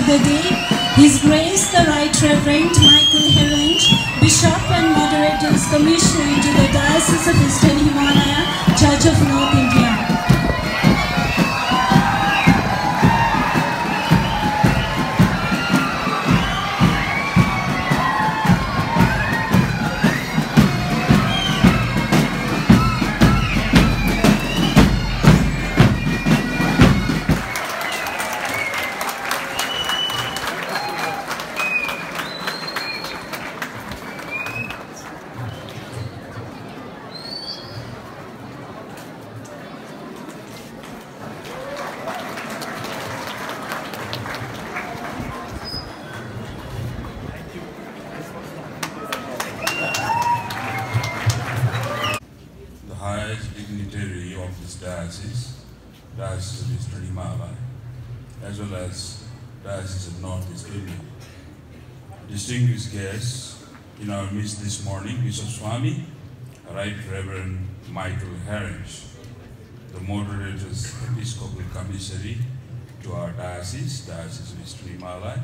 the day, His Grace the Right Reverend Michael Herange, Bishop and Moderators Commissioner to the Diocese of Eastern Himalaya, Church of North India. Dignitary of this diocese of Eastern Himalaya, as well as Diocese of North East India. Distinguished guests in our midst this morning, Bishop Swami, Right Reverend Michael Herange, the Moderators Episcopal Commissary to our Diocese of Eastern Himalaya,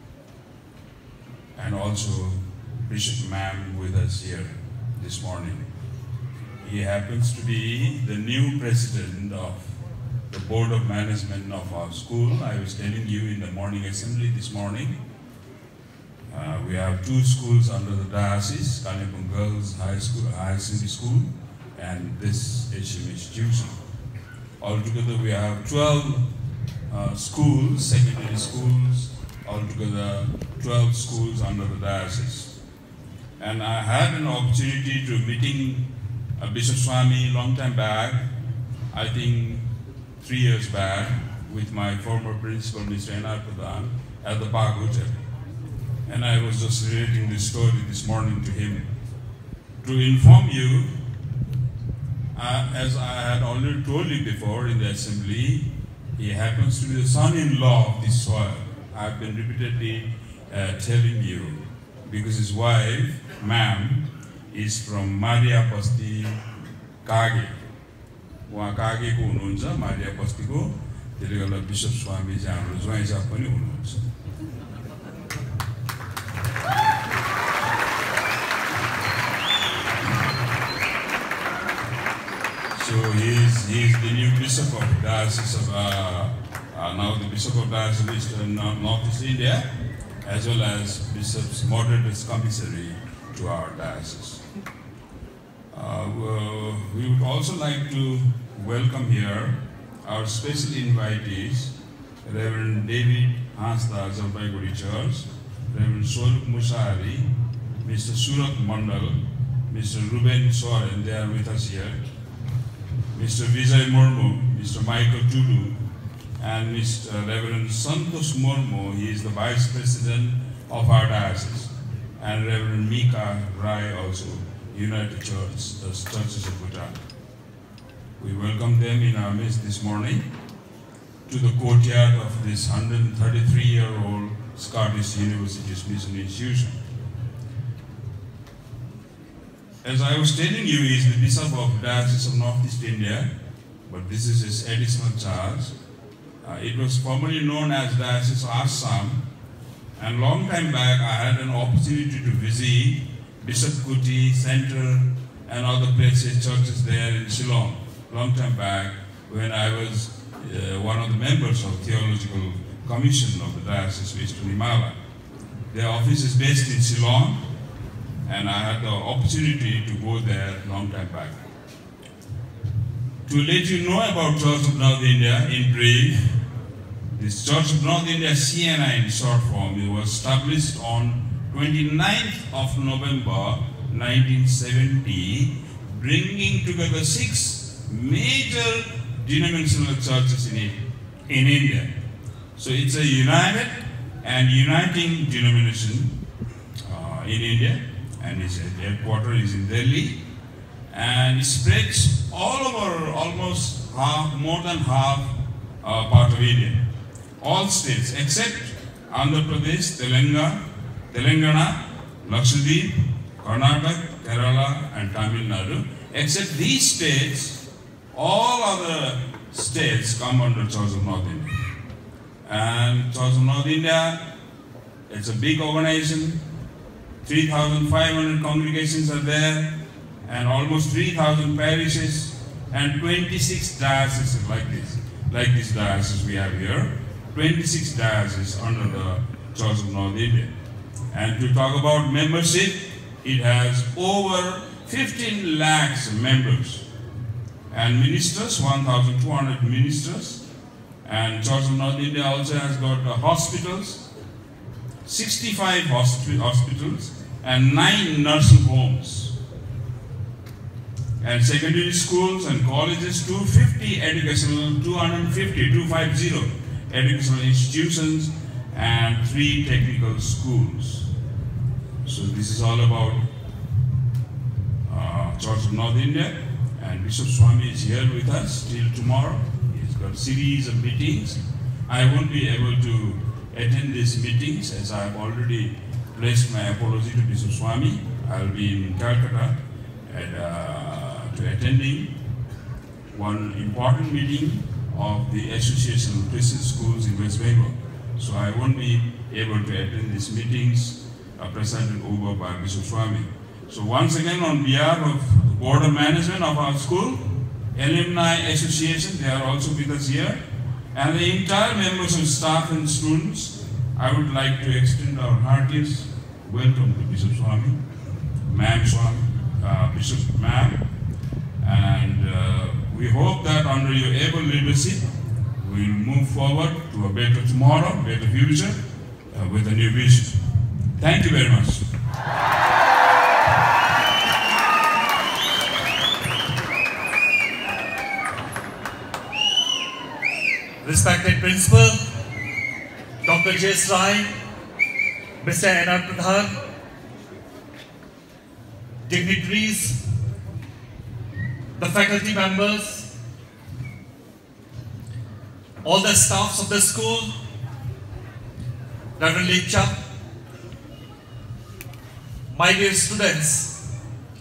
and also Bishop Mam with us here this morning. He happens to be the new president of the Board of Management of our school. I was telling you in the morning assembly this morning, we have two schools under the diocese, Kalimpong Girls High Secondary School, and this HM institution. Altogether we have 12 schools, secondary schools, altogether 12 schools under the diocese. And I had an opportunity to meeting Bishop Swami long time back, I think 3 years back, with my former principal, Mr. N.R. Pradhan, at the Park Hotel. And I was just relating this story this morning to him. To inform you, as I had already told you before in the assembly, he happens to be the son-in-law of this soil. I've been repeatedly telling you, because his wife, Ma'am, is from Maria Pasti Kage. Wa Kage ko hununcha, Maria Pasti ko, त्यसले गर्दा Bishop Swami चाहिँ हाम्रो ज्वाइँ साहब पनि हुनुहुन्छ. So he is the new Bishop of Diocese of now the Bishop of Diocese of Eastern North East India, as well as Bishop's Moderators Commissary to our diocese. We would also like to welcome here our special invitees, Reverend David Hansda, Jalpaiguri Church, Reverend Swarup Musari, Mr. Surat Mandal, Mr. Ruben Soren, they are with us here, Mr. Vijay Murmu, Mr. Michael Tudu, and Mr. Reverend Santosh Murmu, he is the Vice President of our diocese, and Reverend Mika Rai also, United Church, the Churches of Bhutan. We welcome them in our midst this morning to the courtyard of this 133-year-old Scottish University's mission institution. As I was telling you, he is the Bishop of Diocese of North East India, but this is his additional charge. It was formerly known as Diocese of Assam, and long time back I had an opportunity to visit Bishop Kuti Center and other places, churches there in Shillong, long time back when I was one of the members of Theological Commission of the Diocese of Eastern Himalaya. Their office is based in Shillong, and I had the opportunity to go there long time back. To let you know about Church of North India in brief, this Church of North India, CNI in short form, it was established on 29th of November 1970, bringing together 6 major denominational churches in India. So it's a united and uniting denomination in India, and its headquarters is in Delhi, and it spreads all over almost more than half part of India. All states except Andhra Pradesh, Telangana, Lakshadweep, Karnataka, Kerala, and Tamil Nadu. Except these states, all other states come under Church of North India. And Church of North India, it's a big organization. 3,500 congregations are there, and almost 3,000 parishes, and 26 dioceses like this diocese we have here. 26 dioceses under the Church of North India. And to talk about membership, it has over 15 lakhs members. And ministers, 1,200 ministers. And Church of North India also has got hospitals, 65 hospitals, and 9 nursing homes. And secondary schools and colleges, 250 educational institutions, and 3 technical schools. So this is all about Church of North India, and Bishop Swami is here with us till tomorrow. He's got a series of meetings. I won't be able to attend these meetings as I have already placed my apology to Bishop Swami. I'll be in Calcutta to attending one important meeting of the Association of Christian Schools in West Bengal. So I won't be able to attend these meetings presided over by Bishop Swami. So once again, on behalf of the Board of Management of our school, Alumni Association, they are also with us here, and the entire members of staff and students, I would like to extend our heartiest welcome to Bishop Swami, Ma'am Swami, Bishop Ma'am, and we hope that under your able leadership, we'll move forward to a better tomorrow, better future, with a new vision. Thank you very much. Respected Principal, Dr. J.S. Rai, Mr. N.R. Pradhan, dignitaries, the faculty members, all the staffs of the school, Reverend Lecha, my dear students,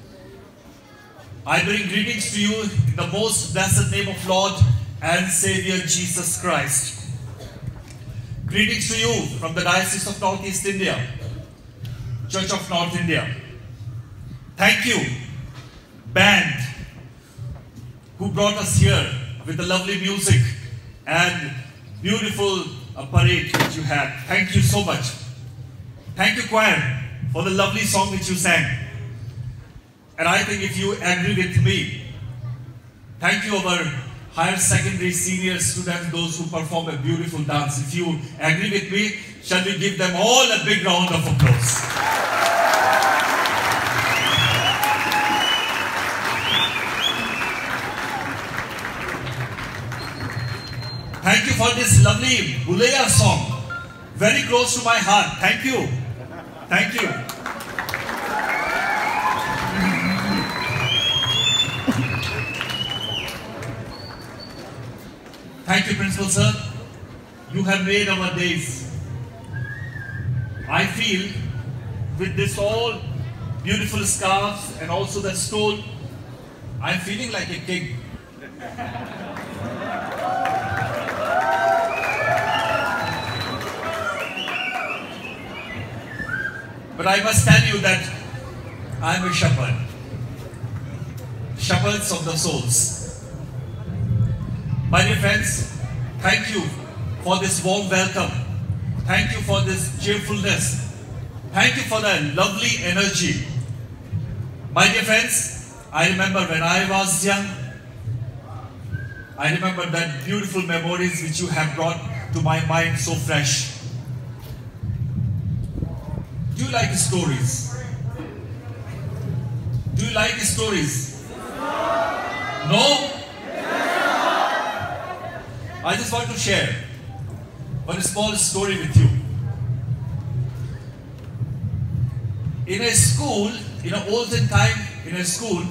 I bring greetings to you in the most blessed name of Lord and Savior Jesus Christ. Greetings to you from the Diocese of Northeast India, Church of North India. Thank you, band, who brought us here with the lovely music and beautiful parade that you had. Thank you so much. Thank you, choir, for the lovely song which you sang. And I think if you agree with me, thank you our higher secondary senior students, those who perform a beautiful dance. If you agree with me, shall we give them all a big round of applause? Thank you for this lovely Bulaya song. Very close to my heart. Thank you. Thank you. Thank you, Principal Sir. You have made our days. I feel with this all beautiful scarves and also the stole, I'm feeling like a king. But I must tell you that I'm a shepherd. Shepherds of the souls. My dear friends, thank you for this warm welcome. Thank you for this cheerfulness. Thank you for the lovely energy. My dear friends, I remember when I was young, I remember that beautiful memories which you have brought to my mind so fresh. Do you like stories? Do you like stories? No? I just want to share one small story with you. In a school, in an olden time, in a school,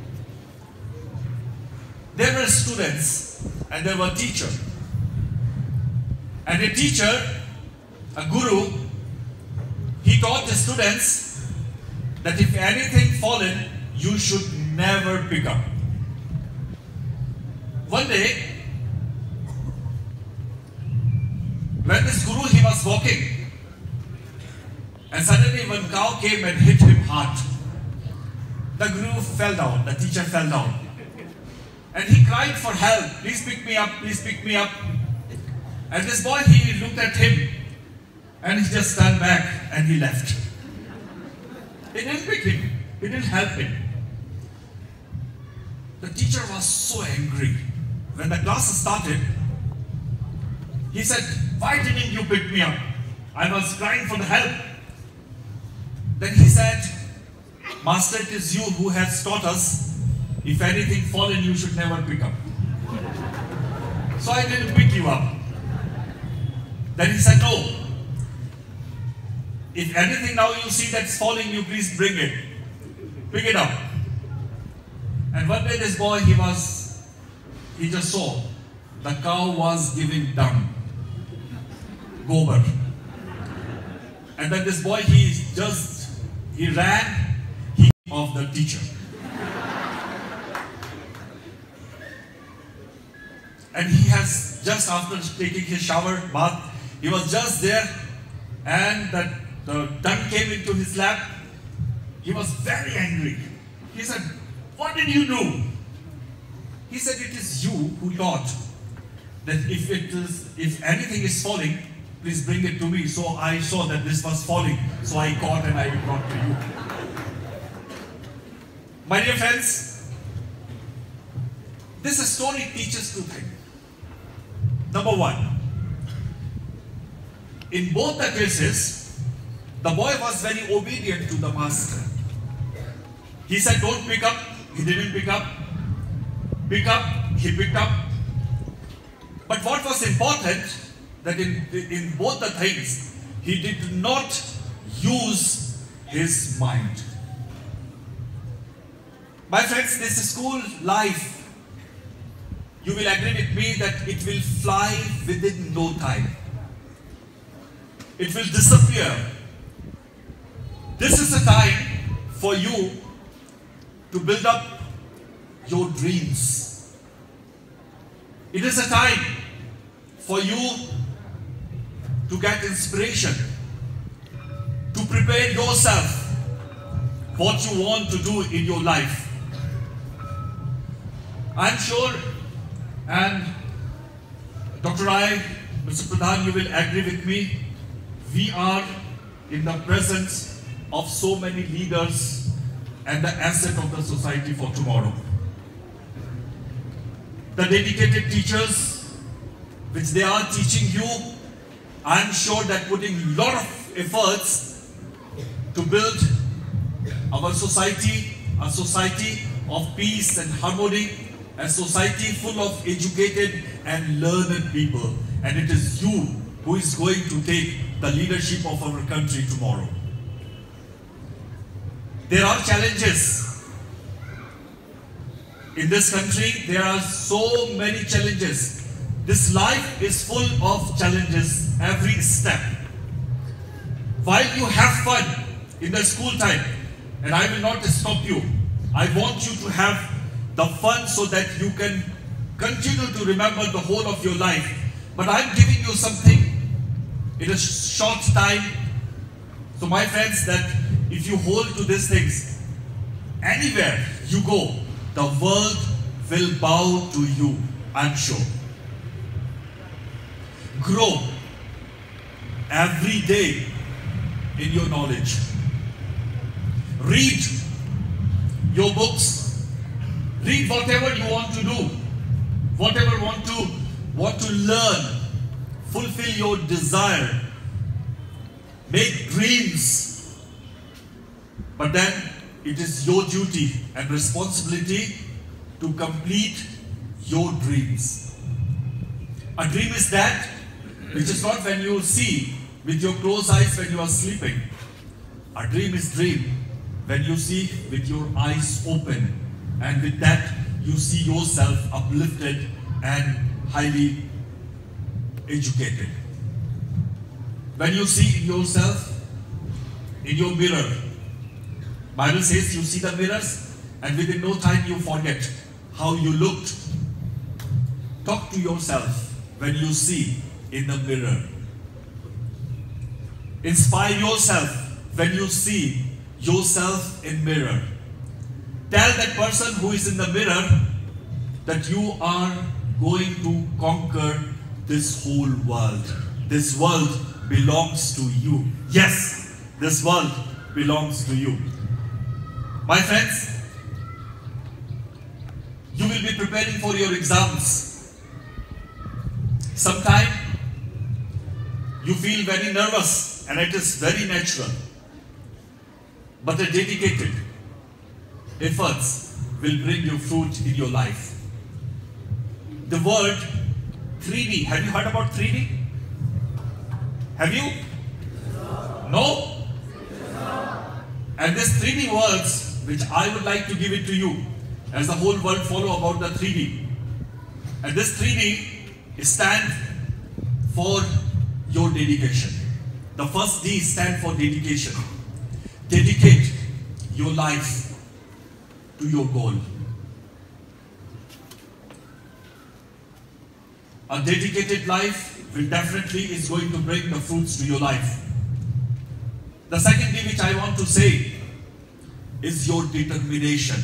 there were students and there were teachers. And a teacher, a guru, he taught the students that if anything fallen, you should never pick up. One day, When this guru, he was walking, and suddenly one cow came and hit him hard. The guru fell down, the teacher fell down. And he cried for help, please pick me up, please pick me up. And this boy, he looked at him, and he just turned back and he left. He didn't pick him, he didn't help him. The teacher was so angry. When the class started, he said, why didn't you pick me up? I was crying for the help. Then he said, Master, it is you who has taught us, if anything fallen, you should never pick up. So I didn't pick you up. Then he said, no. If anything now you see that's falling, you please bring it. Pick it up. And one day this boy, he just saw the cow was giving dung, gobar. And then this boy, he ran of the teacher. And he has, just after taking his shower, bath, he was just there, and the dung came into his lap. He was very angry. He said, what did you do? He said, it is you who taught that if anything is falling, please bring it to me. So I saw that this was falling, so I caught and I brought to you. My dear friends, this story teaches two things. Number one, in both the cases, the boy was very obedient to the master. He said, don't pick up. He didn't pick up. Pick up. He picked up. But what was important, that in both the things, he did not use his mind. My friends, this school life, you will agree with me that it will fly within no time. It will disappear. This is a time for you to build up your dreams. It is a time for you to get inspiration, to prepare yourself what you want to do in your life. I'm sure, and Dr. I, Mr. Pradhan, you will agree with me, we are in the presence of so many leaders and the asset of the society for tomorrow. The dedicated teachers, which they are teaching you, I'm sure that putting a lot of efforts to build our society, a society of peace and harmony, a society full of educated and learned people. And it is you who is going to take the leadership of our country tomorrow. There are challenges. In this country, there are so many challenges. This life is full of challenges every step. While you have fun in the school time, and I will not stop you, I want you to have the fun so that you can continue to remember the whole of your life. But I'm giving you something in a short time. So my friends, that if you hold to these things, anywhere you go, the world will bow to you, I'm sure. Grow every day in your knowledge. Read your books. Read whatever you want to do, whatever want to learn. Fulfill your desire. Make dreams. But then it is your duty and responsibility to complete your dreams. A dream is that which is not when you see with your closed eyes when you are sleeping. A dream is when you see with your eyes open, and with that you see yourself uplifted and highly educated. When you see yourself in your mirror, Bible says you see the mirrors and within no time you forget how you looked. Talk to yourself when you see in the mirror. Inspire yourself when you see yourself in mirror. Tell that person who is in the mirror that you are going to conquer this whole world. This world belongs to you. Yes, this world belongs to you. My friends, you will be preparing for your exams. Sometime you feel very nervous, and it is very natural. But a dedicated efforts will bring you fruit in your life. The word 3D, have you heard about 3D? Have you? No? And this 3D words, which I would like to give it to you, as the whole world follow about the 3D. And this 3D stand for your dedication. The first D stand for dedication. Dedicate your life to your goal. A dedicated life will definitely is going to bring the fruits to your life. The second thing which I want to say is your determination.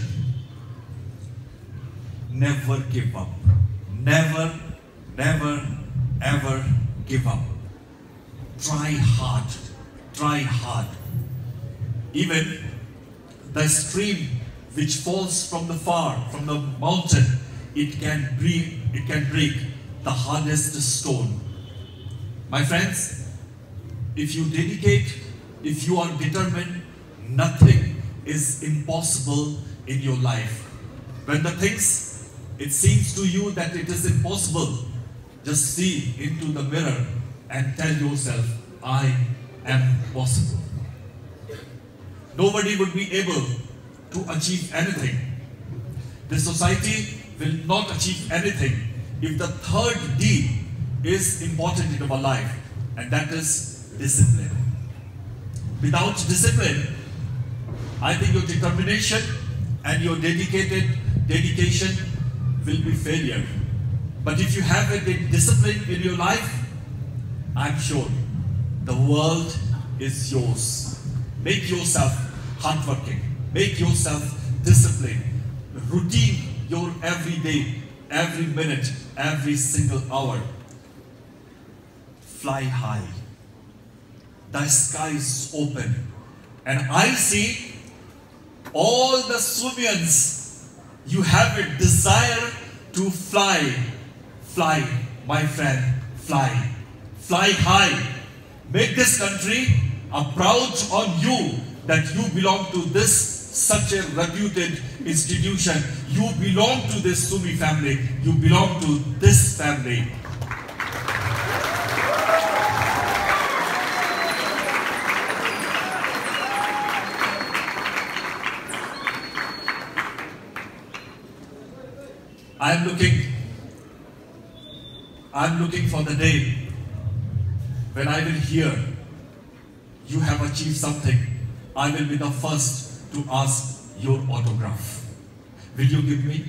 Never give up. Never, never, ever give up. Try hard. Try hard. Even the stream which falls from the mountain, it can break the hardest stone. My friends, if you dedicate, if you are determined, nothing is impossible in your life. When the things, it seems to you that it is impossible, just see into the mirror and tell yourself, I am possible. Nobody would be able to achieve anything. The society will not achieve anything if the third D is important in our life, and that is discipline. Without discipline, I think your determination and your dedication will be failure. But if you have a discipline in your life, I'm sure the world is yours. Make yourself hardworking. Make yourself disciplined. Routine your every day, every minute, every single hour. Fly high. The sky is open. And I see all the Sumians, you have a desire to fly. Fly, my friend, fly. Fly high. Make this country proud on you that you belong to this such a reputed institution. You belong to this Sumi family. You belong to this family. I'm looking for the day when I will hear you have achieved something. I will be the first to ask your autograph. Will you give me?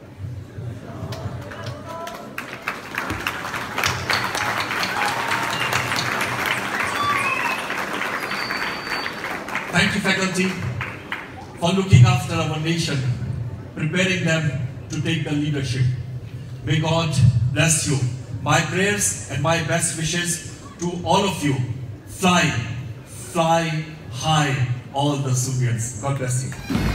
Thank you, faculty, for looking after our nation, preparing them to take the leadership. May God bless you. My prayers and my best wishes to all of you. Fly, fly high, all the Sumians. God bless you.